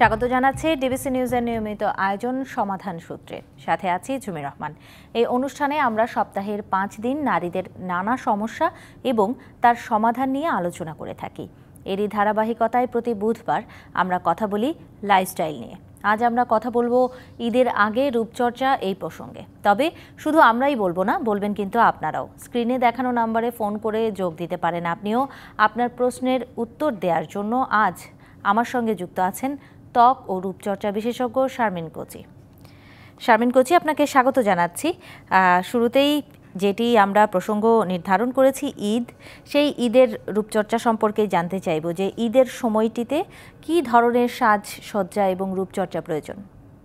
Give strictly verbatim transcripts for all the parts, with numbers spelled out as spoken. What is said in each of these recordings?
স্বাগত জানাচ্ছি ডিবিসি নিউজের নিয়মিত আয়োজন সমাধান সূত্রে। সাথে আছি ঝুমি রহমান। এই অনুষ্ঠানে আমরা সপ্তাহের পাঁচ দিন নারীদের নানা সমস্যা এবং তার সমাধান নিয়ে আলোচনা করে থাকি। এরই ধারাবাহিকতায় প্রতি বুধবার আমরা কথা বলি লাইফস্টাইল নিয়ে। আজ আমরা কথা বলবো ঈদের আগে রূপচর্চা এই প্রসঙ্গে। তবে শুধু আমরাই বলবো না, বলবেন কিন্তু আপনারাও। স্ক্রিনে দেখানো নম্বরে ফোন করে যোগ দিতে পারেন আপনিও। আপনার প্রশ্নের উত্তর দেওয়ার জন্য আজ আমার সঙ্গে যুক্ত আছেন ত্বক ও রূপচর্চা বিশেষজ্ঞ শারমিন কোচি। শারমিন কোচি, আপনাকে স্বাগত জানাচ্ছি। শুরুতেই যেটি আমরা প্রসঙ্গ নির্ধারণ করেছি ঈদ, সেই ঈদের রূপচর্চা সম্পর্কে জানতে চাইব যে ঈদের সময়টিতে কি ধরনের সাজ সজ্জা এবং রূপচর্চা প্রয়োজন।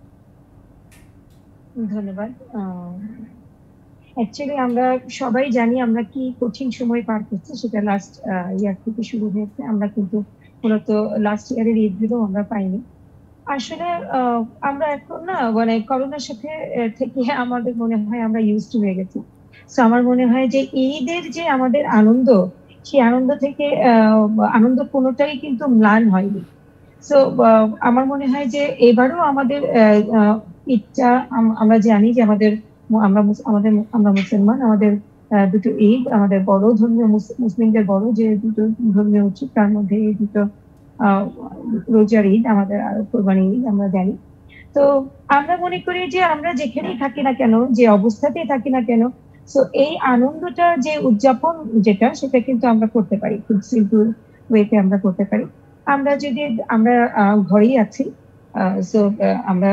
ধন্যবাদ। অ্যাকচুয়ালি আমরা সবাই জানি আমরা কি কঠিন সময় পার করছি, সেটা লাস্ট ইয়ার থেকে শুরু হয়েছে। আমরা কিন্তু মূলত লাস্ট ইয়ারের ঈদগুলো আমরা পাইনি। আসলে আমরা এখন না মানে করোনার সাথে থেকে আমাদের মনে হয় আমরা ইউজড টু হয়ে গেছি। সো আমার মনে হয় যে ঈদের যে আমাদের আনন্দ, সেই আনন্দ থেকে আনন্দ কোনোটাই কিন্তু ম্লান হয়নি। সো আমার মনে হয় যে এবারও আমাদের ঈদটা, আমরা জানি যে আমাদের আমরা আমাদের আমরা মুসলমান, আমাদের দুটো ঈদ, আমাদের বড় ধর্মীয় মুসলিমদের বড় যে দুটো ধর্মীয় উৎসব, তার মধ্যে এই দুটো আহ রোজার ঈদ, আমাদের কোরবানি ঈদ আমরা জানি। তো আমরা মনে করি যে আমরা যেখানেই থাকি না কেন, যে অবস্থাতেই থাকি না কেন, তো এই আনন্দটা যে উদযাপন যেটা, সেটা কিন্তু আমরা করতে পারি খুব সিম্পল ওয়েতে আমরা করতে পারি। আমরা যদি আমরা ঘরেই আছি, সো আমরা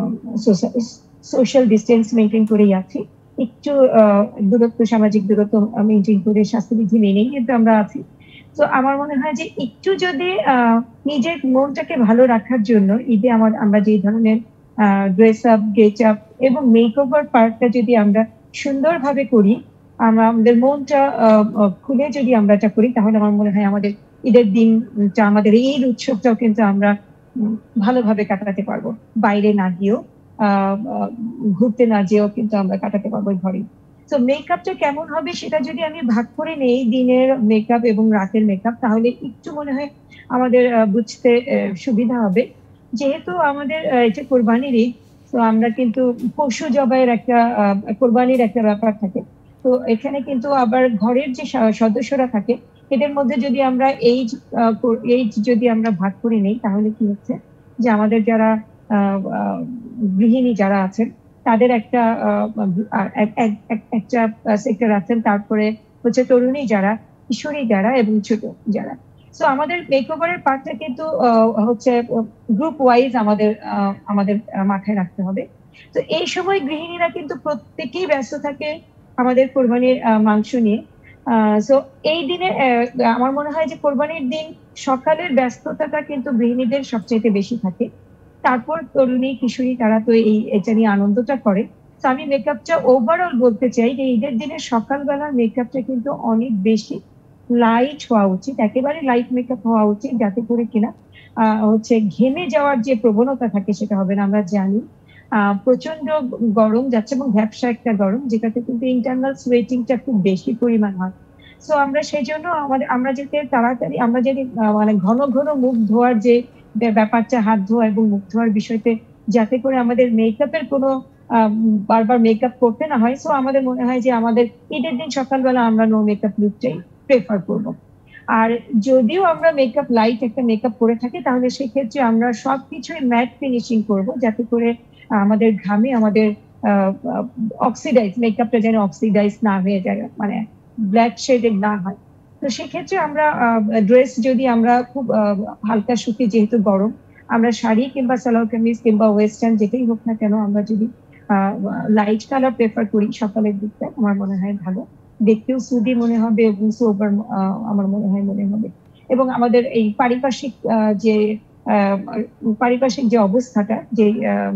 সোশ্যাল ডিস্টেন্স মেনটেন করেই আছি, একটু দূরত্ব, সামাজিক দূরত্ব মেনটেন করে স্বাস্থ্যবিধি মেনেই কিন্তু আমরা আছি। তো আমার মনে হয় যে একটু যদি নিজের মনটাকে ভালো রাখার জন্য ঈদে আমার আমরা যে ধরনের ড্রেস আপ, গেট আপ এবং মেকওভার পার্টটা যদি আমরা সুন্দরভাবে করি, আমরা আমাদের মনটা খুলে যদি আমরা এটা করি, তাহলে আমার মনে হয় আমাদের ঈদের দিনটা, আমাদের এই উৎসবটাও কিন্তু আমরা ভালোভাবে কাটাতে পারবো। বাইরে না গিয়েও, আহ ঘুরতে না যেও কিন্তু আমরা কাটাতে পারবো ঘরেই। তো মেকআপটা কেমন হবে সেটা যদি আমি ভাগ করে নেই, দিনের মেকআপ এবং রাতের মেকআপ, তাহলে একটু মনে হয় আমাদের বুঝতে সুবিধা হবে। যেহেতু আমাদের এটা কোরবানির ঈদ, তো আমরা কিন্তু পশু জবাইয়ের একটা কোরবানির একটা ব্যাপার থাকে। তো এখানে কিন্তু আবার ঘরের যে সদস্যরা থাকে, এদের মধ্যে যদি আমরা এই এই যদি আমরা ভাগ করে নেই, তাহলে কি হচ্ছে যে আমাদের যারা গৃহিণী যারা আছেন, তাদের একটা একটা সেক্টর আছেন, তারপরে হচ্ছে তরুণী যারা, কিশোরী যারা এবং ছোট যারা। সো আমাদের মেকওভারের পার্টটা কিন্তু হচ্ছে গ্রুপ ওয়াইজ আমাদের আমাদের মাথায় রাখতে হবে। তো এই সময় গৃহিণীরা কিন্তু প্রত্যেকেই ব্যস্ত থাকে আমাদের কোরবানির মাংস নিয়ে। সো এই দিনে আমার মনে হয় যে কোরবানির দিন সকালের ব্যস্ততাটা কিন্তু গৃহিণীদের সবচেয়ে বেশি থাকে। তারপর তরুণী, কিশোরী, তারা তো এই এটা নিয়ে আনন্দটা করে। তো আমি মেকআপটা ওভারঅল বলতে চাই যে ঈদের দিনের সকালবেলার মেকআপটা কিন্তু অনেক বেশি লাইট হওয়া উচিত, একেবারে লাইট মেকআপ হওয়া উচিত, যাতে করে কিনা আহ হচ্ছে ঘেমে যাওয়ার যে প্রবণতা থাকে সেটা হবে না। আমরা জানি আহ প্রচন্ড গরম যাচ্ছে এবং ভ্যাপসা একটা গরম, যেটাতে কিন্তু ইন্টারনাল সোয়েটিংটা খুব বেশি পরিমাণ হয়। সো আমরা সেই জন্য আমাদের আমরা যাতে তাড়াতাড়ি আমরা যদি মানে ঘন ঘন মুখ ধোয়ার যে ব্যাপারটা, হাত ধোয়া এবং মুখ ধোয়ার বিষয়তে, যাতে করে আমাদের মেকআপের কোনো বারবার মেকআপ করতে না হয়। সো আমাদের মনে হয় যে আমাদের ঈদের দিন সকালবেলা আমরা নো মেকআপ লুকটাই প্রেফার করব। আর যদিও আমরা মেকআপ লাইট একটা মেকআপ করে থাকি, তাহলে সেক্ষেত্রে আমরা সবকিছুই ম্যাট ফিনিশিং করব, যাতে করে আমাদের ঘামে আমাদের অক্সিডাইজ মেকআপটা যেন অক্সিডাইজ না হয়ে যায়, মানে ব্ল্যাক শেডেড না হয়। তো সেক্ষেত্রে আমরা ড্রেস যদি আমরা খুব হালকা সুতি, যেহেতু গরম, আমরা শাড়ি কিংবা সালোয়ার কামিজ কিংবা ওয়েস্টার্ন যেটাই হোক না কেন, আমরা যদি লাইট কালার প্রেফার করি সকালের দিকটা, আমার মনে হয় ভালো, দেখতেও সুদি মনে হবে এবং সোবার আমার মনে হয় মনে হবে। এবং আমাদের এই পারিপার্শ্বিক যে পারিপার্শ্বিক যে অবস্থাটা, যে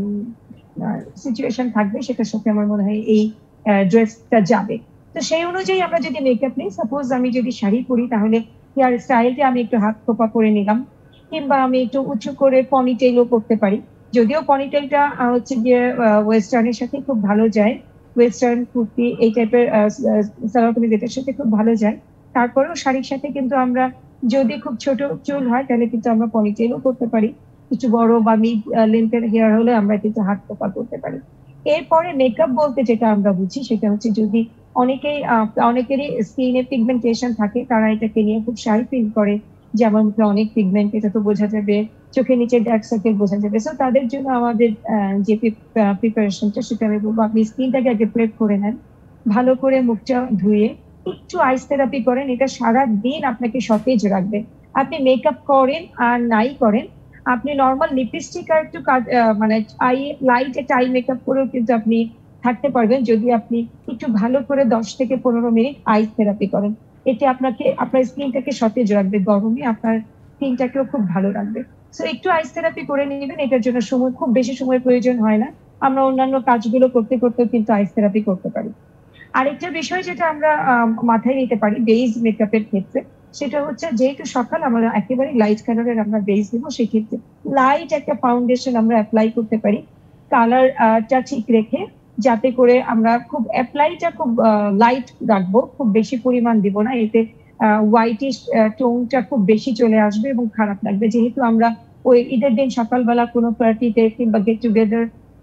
সিচুয়েশন থাকবে, সেটার সাথে আমার মনে হয় এই ড্রেসটা যাবে। তো সেই অনুযায়ী আমরা যদি মেকআপ নিই, সাপোজ আমি যদি শাড়ি পরি, তাহলে হেয়ার স্টাইলটা আমি একটু হাত খোপা করে নিলাম, কিংবা আমি একটু উঁচু করে পনিটেইলও করতে পারি। যদিও পনিটেইলটা হচ্ছে গিয়ে ওয়েস্টার্নের সাথে খুব ভালো যায়, ওয়েস্টার্ন কুর্তি এই টাইপের সালোয়ার কামিজ এটার সাথে খুব ভালো যায়। তারপরেও শাড়ির সাথে কিন্তু আমরা যদি খুব ছোট চুল হয়, তাহলে কিন্তু আমরা পনিটেইলও করতে পারি। কিছু বড় বা মিড লেন্থের হেয়ার হলে আমরা কিন্তু হাত খোপা করতে পারি। এরপরে মেকআপ বলতে যেটা আমরা বুঝি সেটা হচ্ছে যদি অনেকেই অনেকেরই স্কিনে পিগমেন্টেশন থাকে, তারা এটাকে নিয়ে খুব শাই ফিল করে যে আমার মুখে অনেক পিগমেন্ট, এটা তো বোঝা যাবে, চোখের নিচে ডার্ক সার্কেল বোঝা যাবে। সো তাদের জন্য আমাদের যে প্রিপারেশনটা সেটা আমি বলবো আপনি স্কিনটাকে আগে প্রেপ করে নেন, ভালো করে মুখটা ধুয়ে একটু আইস থেরাপি করেন, এটা সারা দিন আপনাকে সতেজ রাখবে। আপনি মেকআপ করেন আর নাই করেন, আপনি নর্মাল লিপস্টিক আর একটু মানে আই লাইট একটা আই মেকআপ করেও কিন্তু আপনি থাকতে পারবেন যদি আপনি একটু ভালো করে দশ থেকে পনেরো মিনিট আইস থেরাপি করেন। এতে আপনাকে আপনার স্কিনটাকে সতেজ রাখবে, গরমে আপনার স্কিনটাকেও খুব ভালো রাখবে। সো একটু আইস থেরাপি করে নেবেন, এটার জন্য সময় খুব বেশি সময় প্রয়োজন হয় না, আমরা অন্যান্য কাজগুলো করতে করতে কিন্তু আইস থেরাপি করতে পারি। আরেকটা বিষয় যেটা আমরা মাথায় নিতে পারি বেজ মেকআপের ক্ষেত্রে, সেটা হচ্ছে যেহেতু সকাল আমরা একেবারে লাইট কালারের আমরা বেজ দিব, সেক্ষেত্রে লাইট একটা ফাউন্ডেশন আমরা অ্যাপ্লাই করতে পারি কালারটা ঠিক রেখে, যাতে করে আমরা খুব অ্যাপ্লাইটা খুব লাইট রাখবো, খুব বেশি পরিমাণ দিব না, এতে হোয়াইটিশ টোনটা খুব বেশি চলে আসবে এবং খারাপ লাগবে। যেহেতু আমরা ওই ঈদের দিন সকালবেলা কোনো পার্টিতে কিংবা গেট টুগেদার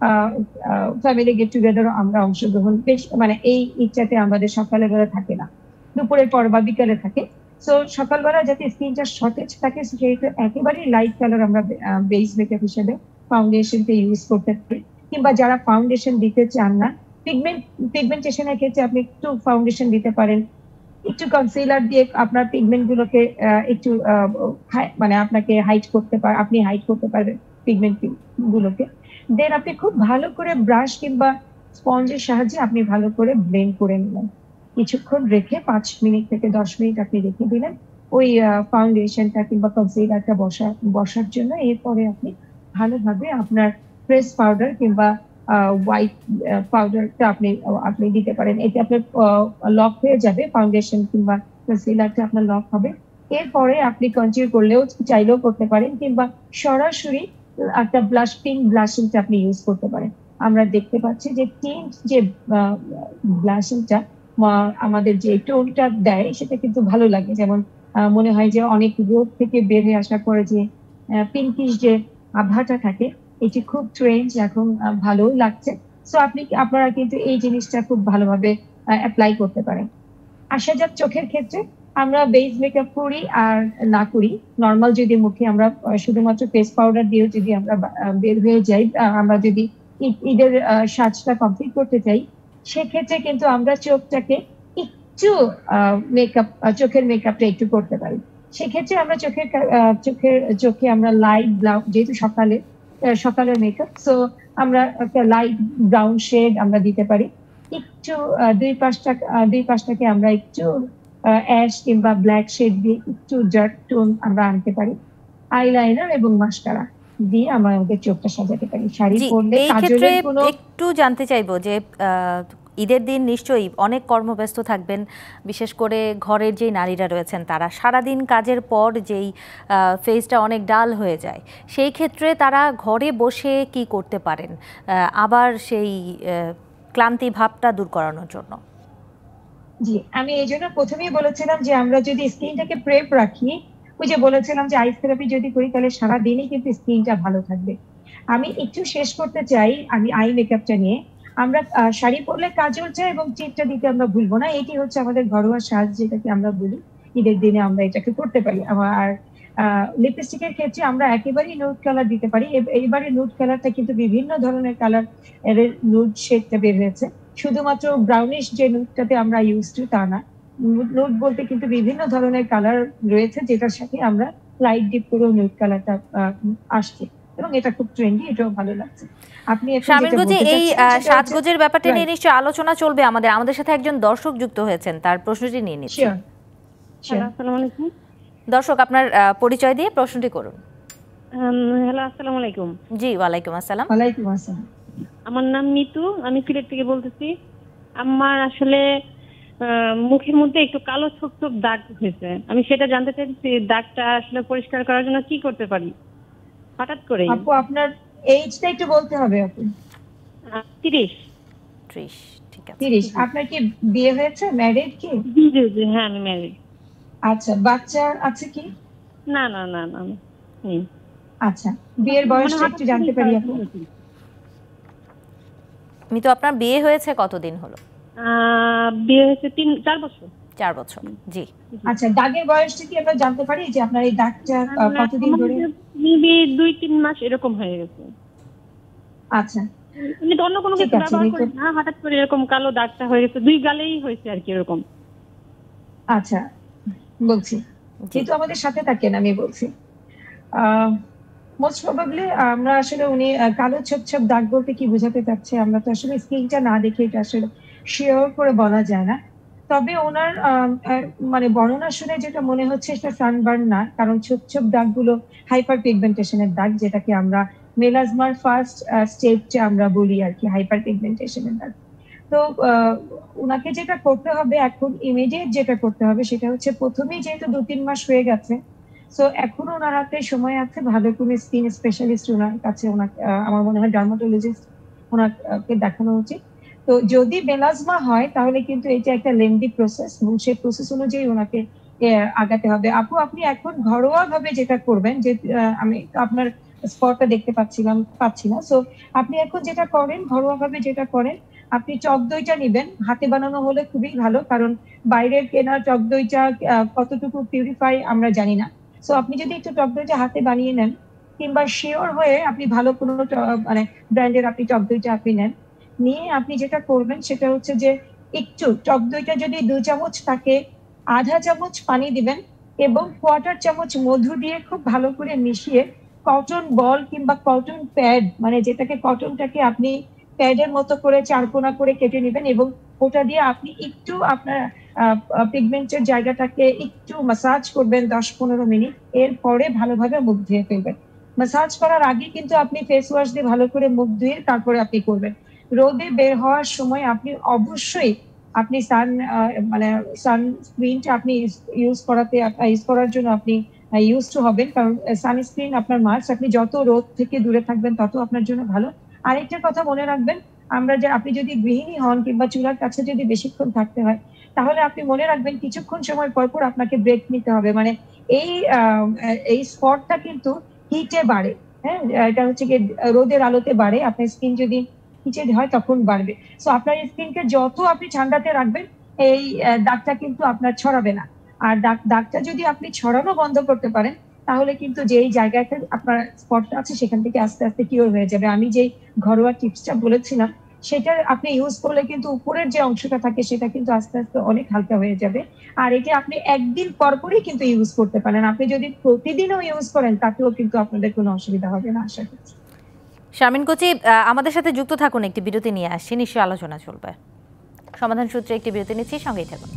ফ্যামিলি গেট টুগেদারও আমরা অংশগ্রহণ বেশ মানে এই ইচ্ছাতে আমাদের সকালের বেলা থাকে না, দুপুরের পর বা বিকালে থাকে। সো সকালবেলা যাতে স্কিনটা সতেজ থাকে সেহেতু একেবারেই লাইট কালার আমরা বেস মেকআপ হিসেবে ফাউন্ডেশনকে ইউজ করতে পারি। কিংবা যারা ফাউন্ডেশন দিতে চান না, পিগমেন্ট পিগমেন্টেশনের ক্ষেত্রে আপনি একটু ফাউন্ডেশন দিতে পারেন, একটু কনসিলার দিয়ে আপনার পিগমেন্ট গুলোকে একটু মানে আপনাকে হাইড করতে পার আপনি হাইড করতে পারবেন পিগমেন্ট গুলোকে। দেন আপনি খুব ভালো করে ব্রাশ কিংবা স্পঞ্জের সাহায্যে আপনি ভালো করে ব্লেন্ড করে নিলেন, কিছুক্ষণ রেখে পাঁচ মিনিট থেকে দশ মিনিট আপনি রেখে দিলেন ওই ফাউন্ডেশনটা কিংবা কনসিলারটা বসা বসার জন্য। এরপরে আপনি ভালোভাবে আপনার ফ্রেশ পাউডার কিংবা হোয়াইট পাউডারটা আপনি আপনি দিতে পারেন, এতে আপনার লক হয়ে যাবে, ফাউন্ডেশন কিংবা কনসিলারটা আপনার লক হবে। এরপরে আপনি কন্টিনিউ করলেও চাইলেও করতে পারেন, কিংবা সরাসরি একটা ব্লাশ পিঙ্ক ব্লাশিংটা আপনি ইউজ করতে পারেন। আমরা দেখতে পাচ্ছি যে টিন্ট যে ব্লাশিংটা আমাদের যে টোনটা দেয় সেটা কিন্তু ভালো লাগে, যেমন মনে হয় যে অনেক রোদ থেকে বের হয়ে আসার পরে যে পিঙ্কিশ যে আভাটা থাকে, এটি খুব ট্রেন্ড, এখন ভালো লাগছে। সো আপনি আপনারা কিন্তু এই জিনিসটা খুব ভালোভাবে অ্যাপ্লাই করতে পারেন। আসা যাক চোখের ক্ষেত্রে, আমরা বেস মেকআপ করি আর না করি, নর্মাল যদি মুখে আমরা শুধুমাত্র ফেস পাউডার দিয়েও যদি আমরা বের হয়ে যাই, আমরা যদি ঈদের সাজটা কমপ্লিট করতে চাই, সেক্ষেত্রে কিন্তু আমরা চোখটাকে একটু মেকআপ চোখের মেকআপটা একটু করতে পারি। সেক্ষেত্রে আমরা চোখের চোখের চোখে আমরা লাইট ব্লাউ, যেহেতু সকালে সকালের মেকআপ, সো আমরা একটা লাইট ব্রাউন শেড আমরা দিতে পারি, একটু দুই পাশটা দুই পাশটাকে আমরা একটু অ্যাশ কিংবা ব্ল্যাক শেড দিয়ে একটু ডার্ক টোন আমরা আনতে পারি, আইলাইনার এবং মাস্কারা দিয়ে আমরা আমাদের চোখটা সাজাতে পারি। শাড়ি পরলে কাজলের কোনো একটু জানতে চাইবো যে ঈদের দিন নিশ্চয়ই অনেক কর্মব্যস্ত থাকবেন, বিশেষ করে ঘরের যেই নারীরা রয়েছেন তারা সারাদিন কাজের পর যেই ফেসটা অনেক ডাল হয়ে যায়, সেই ক্ষেত্রে তারা ঘরে বসে কি করতে পারেন আবার সেই ক্লান্তি ভাবটা দূর করানোর জন্য? জি, আমি এই জন্য প্রথমেই বলেছিলাম যে আমরা যদি স্কিনটাকে প্রেপ রাখি, ওই যে বলেছিলাম যে আইস থেরাপি যদি করি তাহলে সারাদিনই কিন্তু স্কিনটা ভালো থাকবে। আমি একটু শেষ করতে চাই আমি আই মেকআপটা নিয়ে। আমরা শাড়ি পরলে কাজল চাই এবং টিপটা দিতে আমরা ভুলবো না, এটি হচ্ছে আমাদের ঘরোয়া সাজ যেটাকে আমরা বলি, ঈদের দিনে আমরা এটাকে করতে পারি। আর লিপস্টিকের ক্ষেত্রে আমরা একেবারেই নুড কালার দিতে পারি। এইবারে নুড কালারটা কিন্তু বিভিন্ন ধরনের কালার এর নুড শেডটা বের হয়েছে, শুধুমাত্র ব্রাউনিশ যে নুডটাতে আমরা ইউজ টু তা না, নুড বলতে কিন্তু বিভিন্ন ধরনের কালার রয়েছে যেটার সাথে আমরা লাইট ডিপ করেও নুড কালারটা আসছে এবং এটা খুব ট্রেন্ডি, এটাও ভালো লাগছে। আপনি শামিলগঞ্জে এই সাজগোজের ব্যাপারটা নিয়ে নিশ্চয়ই আলোচনা চলবে আমাদের আমাদের সাথে একজন দর্শক যুক্ত হয়েছেন, তার প্রশ্নটি নিয়ে নিচ্ছি। আসসালামু আলাইকুম দর্শক, আপনার পরিচয় দিয়ে প্রশ্নটি করুন। হ্যালো, আসসালামু আলাইকুম। জি, ওয়ালাইকুম আসসালাম। ওয়ালাইকুম আসসালাম। আমার নাম মিতু, আমি সিলেট থেকে বলতেছি। আমার আসলে মুখের মধ্যে একটু কালো ছোপ ছোপ দাগ হয়েছে, আমি সেটা জানতে চাইছি দাগটা আসলে পরিষ্কার করার জন্য কি করতে পারি। হঠাৎ করে আপু আপনার এইজটা একটু বলতে হবে। আপু তিরিশ। ত্রিশ, ঠিক আছে। তিরিশ। আপনার কি বিয়ে হয়েছে, ম্যারিড কি? জি জি জি, হ্যাঁ আমি ম্যারিড। আচ্ছা, বাচ্চা আছে কি? না না না না নেই। আচ্ছা, বিয়ের বয়সটা একটু জানতে পারি আপু? মিতু, আপনার বিয়ে হয়েছে কতদিন হলো? আহ, বিয়ে হয়েছে তিন চার বছর। চার বছর, জি। আচ্ছা, দাগের বয়সটা কি আমরা জানতে পারি যে আপনার এই দাগটা আহ, কতদিন ধরে? মেবি দুই তিন মাস এরকম হয়ে গেছে। আচ্ছা, আমি তো অন্য কোনো ঠিক কিছু আছে, ব্যবহার রিপোর্ট- করি না, হঠাৎ করে এরকম কালো দাগটা হয়ে গেছে, দুই গালেই হয়েছে আর কি এরকম। আচ্ছা, বলছি জি। কিন্তু আমাদের সাথে থাকেন, আমি বলছি মোস্ট প্রবাবলি আমরা আসলে উনি আহ, কালো ছোপ ছোপ দাগ বলতে কি বোঝাতে চাচ্ছে আমরা তো আসলে স্কিনটা না দেখে এটা আসলে শিওর করে বলা যায় না। তবে ওনার আহ, আহ, মানে বর্ণনা শুনে যেটা মনে হচ্ছে সেটা সানবার্ন না, কারণ ছোপ ছোপ দাগগুলো হাইপার পিগমেন্টেশনের দাগ, যেটাকে আমরা মেলাজমার ফার্স্ট স্টেজটা আমরা বলি আর কি, হাইপার পিগমেন্টেশনের দাগ। তো আহ, ওনাকে যেটা করতে হবে এখন ইমিডিয়েট যেটা করতে হবে সেটা হচ্ছে, প্রথমেই যেহেতু দু তিন মাস হয়ে গেছে, সো এখনো ওনার হাতে সময় আছে, ভালো কোনো স্কিন স্পেশালিস্ট ওনার কাছে, ওনাকে আহ, আমার মনে হয় ডার্মাটোলজিস্ট ওনাকে দেখানো উচিত। তো যদি মেলাজমা হয় তাহলে কিন্তু এটা একটা লেন্দি প্রসেস, এবং সেই প্রসেস অনুযায়ী ওনাকে আহ, আগাতে হবে। আপু, আপনি এখন ঘরোয়া ভাবে যেটা করবেন, যে আহ, আমি তো আপনার স্পটটা দেখতে পাচ্ছিলাম পাচ্ছি না, সো আপনি এখন যেটা করেন ঘরোয়া ভাবে যেটা করেন, আপনি টক দইটা নিবেন, হাতে বানানো হলে খুবই ভালো, কারণ বাইরের কেনা টক দইটা আহ, কতটুকু পিউরিফাই আমরা জানি না। সো আপনি যদি একটু টক দইটা হাতে বানিয়ে নেন, কিংবা শিওর হয়ে আপনি ভালো কোনো ট- মানে ব্র্যান্ডের আপনি টক দইটা আপনি নেন, নিয়ে আপনি যেটা করবেন সেটা হচ্ছে যে, একটু টক দইটা যদি দু চামচ থাকে, আধা চামচ পানি দিবেন, এবং কোয়ার্টার চামচ মধু দিয়ে খুব ভালো করে মিশিয়ে কটন বল কিংবা কটন প্যাড, মানে যেটাকে কটনটাকে আপনি প্যাডের মতো করে চারকোনা করে কেটে নেবেন, এবং ওটা দিয়ে আপনি একটু আপনার পিগমেন্টের জায়গাটাকে একটু মাসাজ করবেন দশ পনেরো মিনিট, এরপরে ভালোভাবে মুখ ধুয়ে ফেলবেন। মাসাজ করার আগে কিন্তু আপনি ফেস ওয়াশ দিয়ে ভালো করে মুখ ধুয়ে তারপরে আপনি করবেন। রোদে বের হওয়ার সময় আপনি অবশ্যই আপনি সান মানে সানস্ক্রিনটা আপনি ইউজ করাতে ইউজ করার জন্য আপনি ইউজ টু হবেন, কারণ সানস্ক্রিন আপনার মাস্ট, আপনি যত রোদ থেকে দূরে থাকবেন তত আপনার জন্য ভালো। আরেকটা কথা মনে রাখবেন, আমরা যে আপনি যদি গৃহিণী হন কিংবা চুলার কাছে যদি বেশিক্ষণ থাকতে হয়, তাহলে আপনি মনে রাখবেন কিছুক্ষণ সময় পর পর আপনাকে ব্রেক নিতে হবে, মানে এই আহ, এই স্পটটা কিন্তু হিটে বাড়ে। হ্যাঁ, এটা হচ্ছে কি, রোদের আলোতে বাড়ে, আপনার স্কিন যদি হিটেড হয় তখন বাড়বে। সো আপনার স্কিনকে যত আপনি ঠান্ডাতে রাখবেন, এই আহ, দাগটা কিন্তু আপনার ছড়াবে না। আর দাগ দাগটা যদি আপনি ছড়ানো বন্ধ করতে পারেন, তাহলে কিন্তু যেই জায়গাটা আপনার স্পটটা আছে সেখান থেকে আস্তে আস্তে কিওর হয়ে যাবে। আমি যেই ঘরোয়া টিপসটা বলেছিলাম সেটা আপনি ইউজ করলে কিন্তু উপরের যে অংশটা থাকে সেটা কিন্তু আস্তে আস্তে অনেক হালকা হয়ে যাবে। আর এটা আপনি একদিন পর পরই কিন্তু ইউজ করতে পারেন, আপনি যদি প্রতিদিনও ইউজ করেন তাতেও কিন্তু আপনাদের কোনো অসুবিধা হবে না, আশা করছি। শারমিন কোচি, আহ, আমাদের সাথে যুক্ত থাকুন, একটি বিরতি নিয়ে আসছি, নিশ্চয়ই আলোচনা চলবে। সমাধান সূত্রে একটি বিরতি নিচ্ছি, সঙ্গেই থাকুন।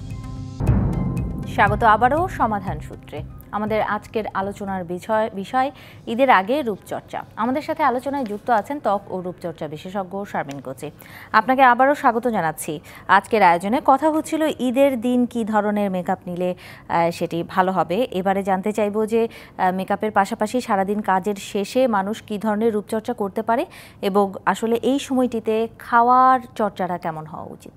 স্বাগত আবারও সমাধান সূত্রে। আমাদের আজকের আলোচনার বিষয় বিষয় ঈদের আগে রূপচর্চা। আমাদের সাথে আলোচনায় যুক্ত আছেন ত্বক ও রূপচর্চা বিশেষজ্ঞ শারমিন কোচি। আপনাকে আবারও স্বাগত জানাচ্ছি। আজকের আয়োজনে কথা হচ্ছিল ঈদের দিন কি ধরনের মেকআপ নিলে সেটি ভালো হবে। এবারে জানতে চাইব যে মেকআপের পাশাপাশি সারাদিন কাজের শেষে মানুষ কি ধরনের রূপচর্চা করতে পারে, এবং আসলে এই সময়টিতে খাওয়ার চর্চাটা কেমন হওয়া উচিত।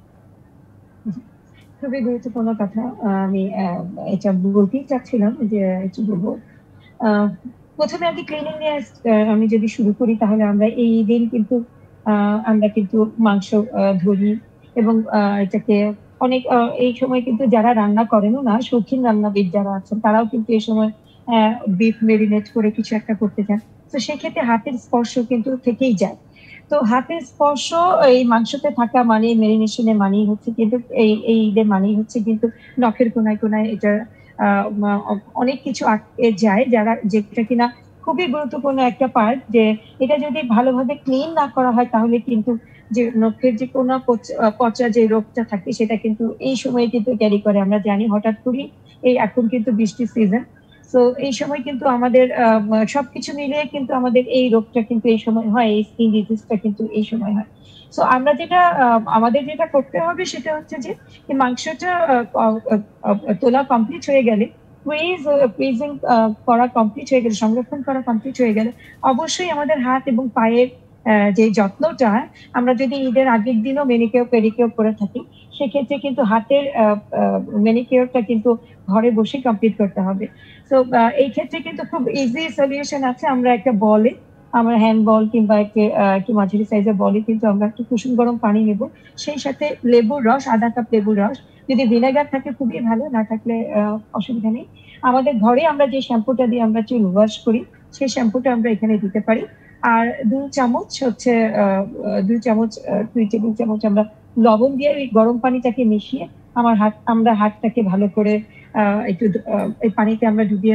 খুবই গুরুত্বপূর্ণ কথা, আমি এটা বলতেই চাচ্ছিলাম যে একটু বলবো। প্রথমে আগে ক্লিনিং নিয়ে আমি যদি শুরু করি, তাহলে আমরা এই দিন কিন্তু আমরা কিন্তু মাংস ধরি, এবং এটাকে অনেক এই সময় কিন্তু যারা রান্না করেনও না, শৌখিন রান্নাবিদ যারা আছেন তারাও কিন্তু এই সময় বিফ মেরিনেট করে কিছু একটা করতে চান। তো সেক্ষেত্রে হাতের স্পর্শ কিন্তু থেকেই যায়। তো হাতের স্পর্শ এই মাংসতে থাকা মানে মেরিনেশনের মানেই হচ্ছে কিন্তু এই এই ঈদের মানেই হচ্ছে কিন্তু নখের কোনায় কোনায় এটা অনেক কিছু আটকে যায়, যারা যেটা কিনা খুবই গুরুত্বপূর্ণ একটা পার্ট, যে এটা যদি ভালোভাবে ক্লিন না করা হয় তাহলে কিন্তু যে নখের যে কোনো পচা যে রোগটা থাকে সেটা কিন্তু এই সময়ে কিন্তু ক্যারি করে। আমরা জানি হঠাৎ করেই এই এখন কিন্তু বৃষ্টির সিজন, তো এই সময় কিন্তু আমাদের সবকিছু মিলিয়ে কিন্তু আমাদের এই রোগটা কিন্তু এই সময় হয়, এই স্কিন ডিজিজটা কিন্তু এই সময় হয়। সো আমরা যেটা আমাদের যেটা করতে হবে সেটা হচ্ছে যে মাংসটা তোলা কমপ্লিট হয়ে গেলে, ফ্রিজ ফ্রিজিং করা কমপ্লিট হয়ে গেলে, সংরক্ষণ করা কমপ্লিট হয়ে গেলে, অবশ্যই আমাদের হাত এবং পায়ের যে যত্নটা, আমরা যদি ঈদের আগের দিনও মেনিকিওর পেডিকিওর করে থাকি, সেক্ষেত্রে কিন্তু হাতের মেনিকিওরটা কিন্তু ঘরে বসে কমপ্লিট করতে হবে। তো এই ক্ষেত্রে কিন্তু খুব ইজি সলিউশন আছে। আমরা একটা বলে, আমরা হ্যান্ড বল কিংবা একটু একটু মাঝারি সাইজের বলে কিন্তু আমরা একটু কুসুম গরম পানি নেব, সেই সাথে লেবুর রস, আধা কাপ লেবুর রস, যদি ভিনেগার থাকে খুবই ভালো, না থাকলে অসুবিধা নেই। আমাদের ঘরে আমরা যে শ্যাম্পুটা দিয়ে আমরা চুল ওয়াশ করি সেই শ্যাম্পুটা আমরা এখানে দিতে পারি। আর দুই চামচ হচ্ছে দুই চামচ দুই টেবিল চামচ আমরা লবণ দিয়ে ওই গরম পানিটাকে মিশিয়ে আমার হাত আমরা হাতটাকে ভালো করে আহ একটু এই পানিতে আমরা ডুবিয়ে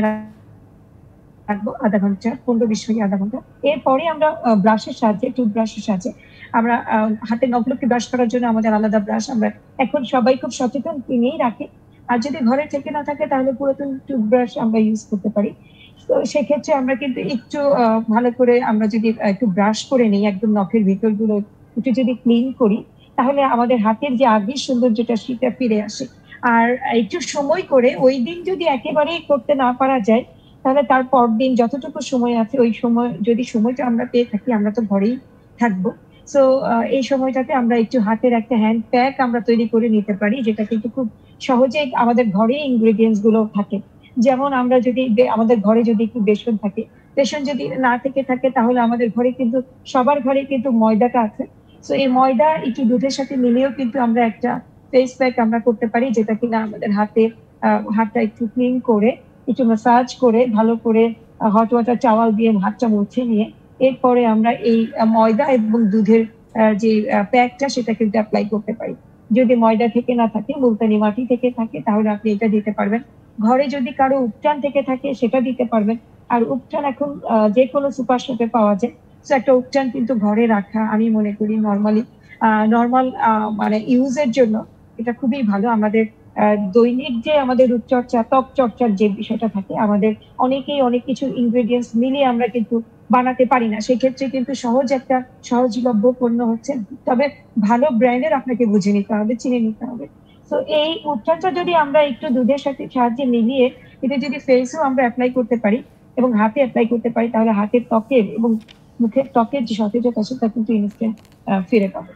রাখবো আধা ঘন্টা, পনেরো বিশ মিনিট, আধা ঘন্টা। এরপরে আমরা ব্রাশের সাহায্যে, টুথব্রাশের সাহায্যে আমরা হাতের নখগুলোকে ব্রাশ করার জন্য আমাদের আলাদা ব্রাশ আমরা এখন সবাই খুব সচেতন কিনেই রাখে। আর যদি ঘরে থেকে না থাকে তাহলে পুরাতন টুথব্রাশ আমরা ইউজ করতে পারি। তো সেক্ষেত্রে আমরা কিন্তু একটু ভালো করে আমরা যদি একটু ব্রাশ করে নিই, একদম নখের ভিতরগুলো একটু যদি ক্লিন করি, তাহলে আমাদের হাতের যে আগের সৌন্দর্যটা সেটা ফিরে আসে। আর একটু সময় করে ওই দিন যদি একেবারেই করতে না পারা যায়, তাহলে তার পর দিন যতটুকু সময় আছে ওই সময় যদি সময়টা আমরা পেয়ে থাকি, আমরা তো ঘরেই থাকবো, সো এই সময়টাতে আমরা একটু হাতের একটা হ্যান্ড প্যাক আমরা তৈরি করে নিতে পারি, যেটা কিন্তু খুব সহজেই আমাদের ঘরে ইনগ্রেডিয়েন্টস গুলো থাকে। যেমন আমরা যদি আমাদের ঘরে যদি একটু বেসন থাকে, বেসন যদি না থেকে থাকে তাহলে আমাদের ঘরে কিন্তু সবার ঘরে কিন্তু ময়দাটা আছে। সো এই ময়দা একটু দুধের সাথে মিলিয়েও কিন্তু আমরা একটা ফেস প্যাক আমরা করতে পারি, যেটা কিনা আমাদের হাতে হাতটা একটু ক্লিন করে একটু ম্যাসাজ করে ভালো করে হট ওয়াটার টাওয়াল দিয়ে হাতটা মুছে নিয়ে এরপরে আমরা এই ময়দা এবং দুধের যে প্যাকটা সেটা কিন্তু অ্যাপ্লাই করতে পারি। যদি ময়দা থেকে না থাকে, মুলতানি মাটি থেকে থাকে, তাহলে আপনি এটা দিতে পারবেন। ঘরে যদি কারো উপটান থেকে থাকে সেটা দিতে পারবেন। আর উপটান এখন যে কোনো সুপার শপে পাওয়া যায়, তো একটা উপটান কিন্তু ঘরে রাখা আমি মনে করি নর্মালি নর্মাল মানে ইউজের জন্য এটা খুবই ভালো। আমাদের দৈনিক যে আমাদের রূপচর্চা, ত্বক চর্চার যে বিষয়টা থাকে, আমাদের অনেকেই অনেক কিছু ইনগ্রেডিয়েন্টস মিলিয়ে আমরা কিন্তু বানাতে পারি না, সেক্ষেত্রে কিন্তু সহজ একটা সহজলভ্য পণ্য হচ্ছে, তবে ভালো ব্র্যান্ডের আপনাকে বুঝে নিতে হবে, চিনে নিতে হবে। তো এই উপচারটা যদি আমরা একটু দুধের সাথে সাহায্যে মিলিয়ে এটা যদি ফেসেও আমরা অ্যাপ্লাই করতে পারি এবং হাতে অ্যাপ্লাই করতে পারি, তাহলে হাতের ত্বকের এবং মুখের ত্বকের যে সতেজতা সেটা কিন্তু ইনস্ট্যান্ট ফিরে পাবে।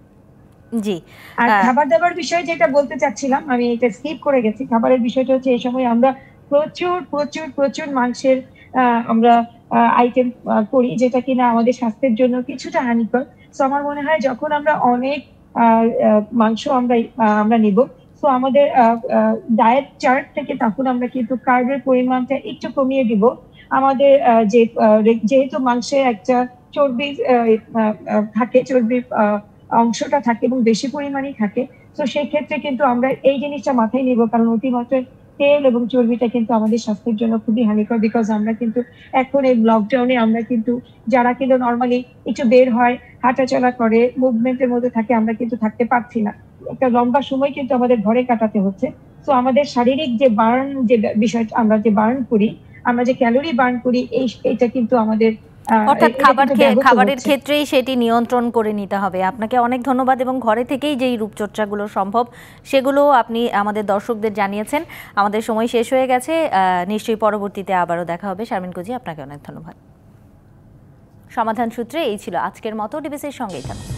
জি। আর খাবার দাবার বিষয়ে যেটা বলতে চাচ্ছিলাম, আমি এটা স্কিপ করে গেছি। খাবারের বিষয়টা হচ্ছে এই সময় আমরা প্রচুর প্রচুর প্রচুর মাংসের আমরা আইটেম করি, যেটা কিনা আমাদের স্বাস্থ্যের জন্য কিছুটা হানিকর। তো আমার মনে হয় যখন আমরা অনেক মাংস আমরা আমরা নিব, তো আমাদের ডায়েট চার্ট থেকে তখন আমরা কিন্তু কার্বের পরিমাণটা একটু কমিয়ে দিব। আমাদের যে যেহেতু মাংসে একটা চর্বি থাকে, চর্বির অংশটা থাকে এবং বেশি পরিমাণে থাকে, তো সেই ক্ষেত্রে কিন্তু আমরা এই জিনিসটা মাথায় নিব, কারণ অতিমাত্রায় তেল এবং চর্বিটা কিন্তু আমাদের স্বাস্থ্যের জন্য খুবই হানিকর। বিকজ আমরা কিন্তু এখন এই লকডাউনে আমরা কিন্তু যারা কিন্তু নর্মালি একটু বের হয়, হাঁটাচলা করে, মুভমেন্টের মধ্যে থাকে, আমরা কিন্তু থাকতে পারছি না, একটা লম্বা সময় কিন্তু আমাদের ঘরে কাটাতে হচ্ছে। তো আমাদের শারীরিক যে বার্ন যে বিষয়টা, আমরা যে বার্ন করি, আমরা যে ক্যালোরি বার্ন করি, এই এটা কিন্তু আমাদের অর্থাৎ খাবার খাবারের ক্ষেত্রেই সেটি নিয়ন্ত্রণ করে নিতে হবে। আপনাকে অনেক ধন্যবাদ, এবং ঘরে থেকেই যেই রূপচর্চাগুলো সম্ভব সেগুলো আপনি আমাদের দর্শকদের জানিয়েছেন। আমাদের সময় শেষ হয়ে গেছে, নিশ্চয়ই পরবর্তীতে আবারও দেখা হবে। শারমিন কুজি, আপনাকে অনেক ধন্যবাদ। সমাধান সূত্রে এই ছিল আজকের মতো, ডিবিসির সঙ্গেই থাকুন।